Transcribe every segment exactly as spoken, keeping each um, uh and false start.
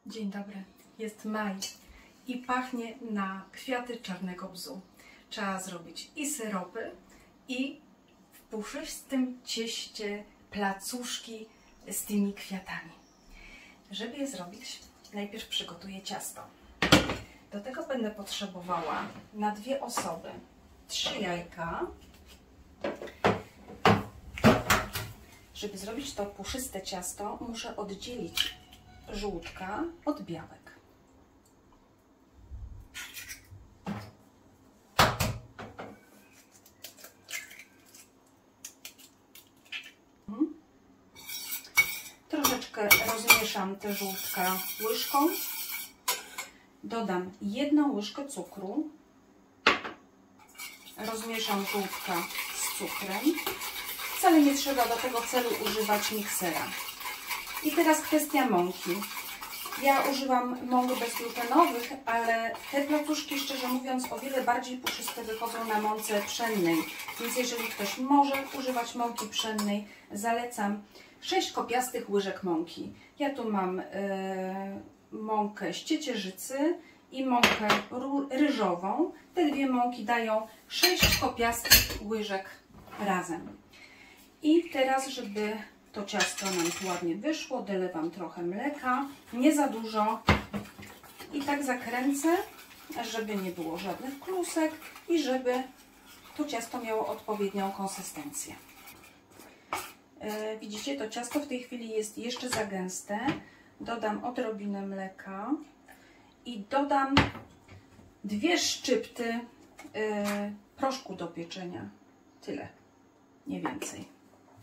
Dzień dobry, jest maj i pachnie na kwiaty czarnego bzu. Trzeba zrobić i syropy, i w puszystym cieście placuszki z tymi kwiatami. Żeby je zrobić, najpierw przygotuję ciasto. Do tego będę potrzebowała na dwie osoby trzy jajka. Żeby zrobić to puszyste ciasto, muszę oddzielić żółtka od białek. Troszeczkę rozmieszam te żółtka łyżką. Dodam jedną łyżkę cukru. Rozmieszam żółtka z cukrem. Wcale nie trzeba do tego celu używać miksera. I teraz kwestia mąki. Ja używam mąk bezglutenowych, ale te placuszki, szczerze mówiąc, o wiele bardziej puszyste wychodzą na mące pszennej. Więc jeżeli ktoś może używać mąki pszennej, zalecam sześć kopiastych łyżek mąki. Ja tu mam yy, mąkę z ciecierzycy i mąkę ryżową. Te dwie mąki dają sześć kopiastych łyżek razem. I teraz, żeby to ciasto nam tu ładnie wyszło, dolewam trochę mleka, nie za dużo i tak zakręcę, żeby nie było żadnych klusek i żeby to ciasto miało odpowiednią konsystencję. Widzicie, to ciasto w tej chwili jest jeszcze za gęste. Dodam odrobinę mleka i dodam dwie szczypty proszku do pieczenia. Tyle, nie więcej.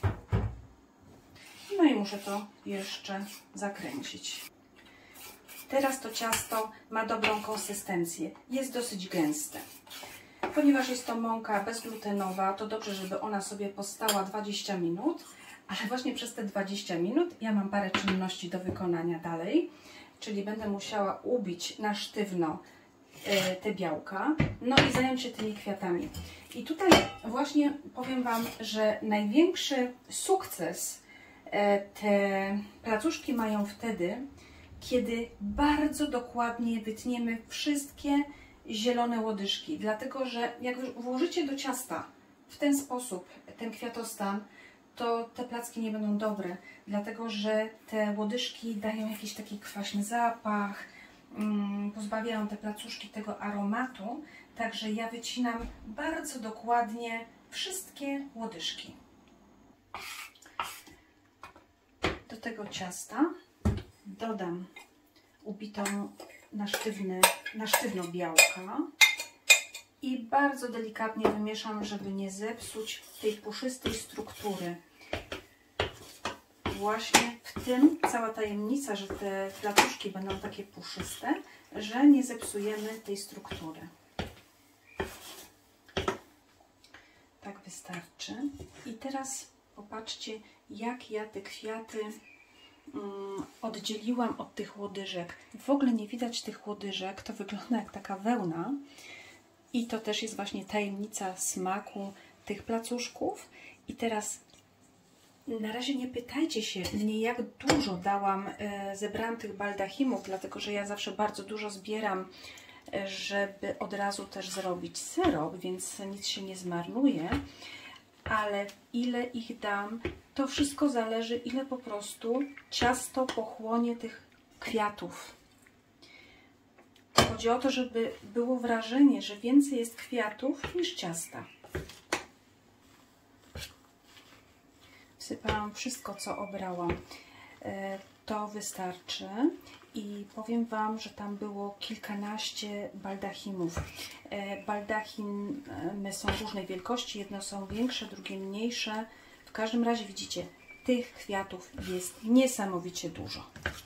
No i muszę to jeszcze zakręcić. Teraz to ciasto ma dobrą konsystencję. Jest dosyć gęste. Ponieważ jest to mąka bezglutenowa, to dobrze, żeby ona sobie postała dwadzieścia minut. Ale właśnie przez te dwadzieścia minut ja mam parę czynności do wykonania dalej. Czyli będę musiała ubić na sztywno te białka, no i zająć się tymi kwiatami. I tutaj właśnie powiem Wam, że największy sukces te placuszki mają wtedy, kiedy bardzo dokładnie wytniemy wszystkie zielone łodyżki. Dlatego, że jak włożycie do ciasta w ten sposób ten kwiatostan, to te placki nie będą dobre. Dlatego, że te łodyżki dają jakiś taki kwaśny zapach, pozbawiają te placuszki tego aromatu. Także ja wycinam bardzo dokładnie wszystkie łodyżki. Do tego ciasta dodam ubitą na, sztywny, na sztywno białka i bardzo delikatnie wymieszam, żeby nie zepsuć tej puszystej struktury. Właśnie w tym cała tajemnica, że te placuszki będą takie puszyste, że nie zepsujemy tej struktury. Tak wystarczy. I teraz popatrzcie, jak ja te kwiaty um, oddzieliłam od tych łodyżek. W ogóle nie widać tych łodyżek, to wygląda jak taka wełna. I to też jest właśnie tajemnica smaku tych placuszków. I teraz na razie nie pytajcie się mnie, jak dużo dałam, e, zebrałam tych baldachimów, dlatego że ja zawsze bardzo dużo zbieram, e, żeby od razu też zrobić syrop, więc nic się nie zmarnuje. Ale ile ich dam, to wszystko zależy, ile po prostu ciasto pochłonie tych kwiatów. Chodzi o to, żeby było wrażenie, że więcej jest kwiatów niż ciasta. Wsypałam wszystko, co obrałam. To wystarczy. I powiem Wam, że tam było kilkanaście baldachimów. Baldachimy są różnej wielkości. Jedne są większe, drugie mniejsze. W każdym razie widzicie, tych kwiatów jest niesamowicie dużo.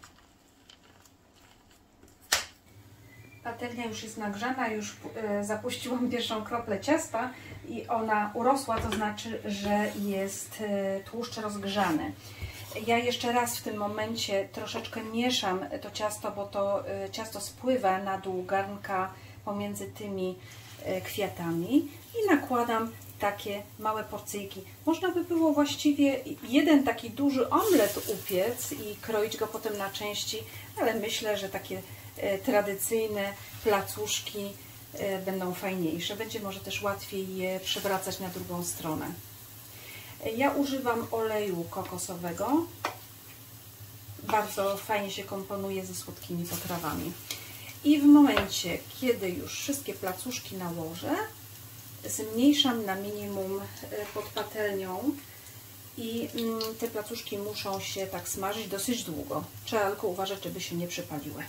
Patelnia już jest nagrzana, już zapuściłam pierwszą kroplę ciasta i ona urosła, to znaczy, że jest tłuszcz rozgrzany. Ja jeszcze raz w tym momencie troszeczkę mieszam to ciasto, bo to ciasto spływa na dół garnka pomiędzy tymi kwiatami i nakładam takie małe porcyjki. Można by było właściwie jeden taki duży omlet upiec i kroić go potem na części, ale myślę, że takie tradycyjne placuszki będą fajniejsze. Będzie może też łatwiej je przewracać na drugą stronę. Ja używam oleju kokosowego. Bardzo fajnie się komponuje ze słodkimi potrawami. I w momencie, kiedy już wszystkie placuszki nałożę, zmniejszam na minimum pod patelnią i te placuszki muszą się tak smażyć dosyć długo. Trzeba tylko uważać, żeby się nie przypaliły.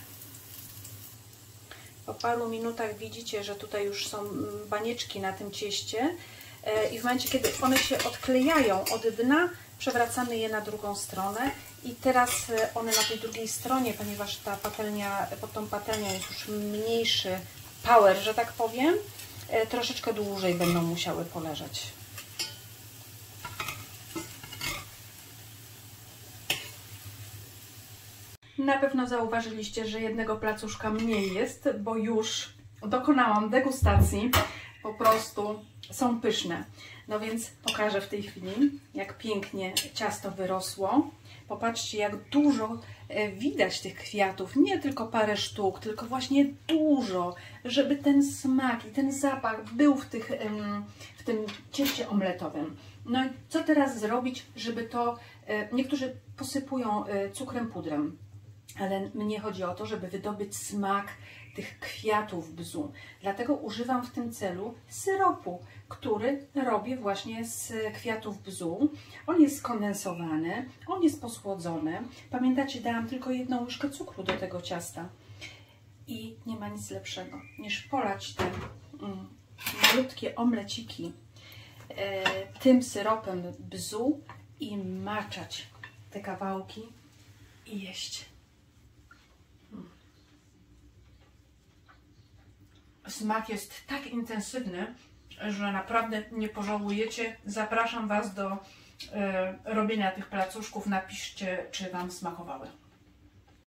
Po paru minutach widzicie, że tutaj już są banieczki na tym cieście i w momencie, kiedy one się odklejają od dna, przewracamy je na drugą stronę i teraz one na tej drugiej stronie, ponieważ ta patelnia, pod tą patelnią jest już mniejszy power, że tak powiem, troszeczkę dłużej będą musiały poleżeć. Na pewno zauważyliście, że jednego placuszka mniej jest, bo już dokonałam degustacji. Po prostu są pyszne. No więc pokażę w tej chwili, jak pięknie ciasto wyrosło. Popatrzcie, jak dużo widać tych kwiatów. Nie tylko parę sztuk, tylko właśnie dużo, żeby ten smak i ten zapach był w, tych, w tym cieście omletowym. No i co teraz zrobić, żeby to... Niektórzy posypują cukrem pudrem. Ale mnie chodzi o to, żeby wydobyć smak tych kwiatów bzu. Dlatego używam w tym celu syropu, który robię właśnie z kwiatów bzu. On jest skondensowany, on jest posłodzony. Pamiętacie, dałam tylko jedną łyżkę cukru do tego ciasta. I nie ma nic lepszego niż polać te mm, malutkie omleciki e, tym syropem bzu i maczać te kawałki i jeść. Smak jest tak intensywny, że naprawdę nie pożałujecie. Zapraszam Was do e, robienia tych placuszków. Napiszcie, czy Wam smakowały.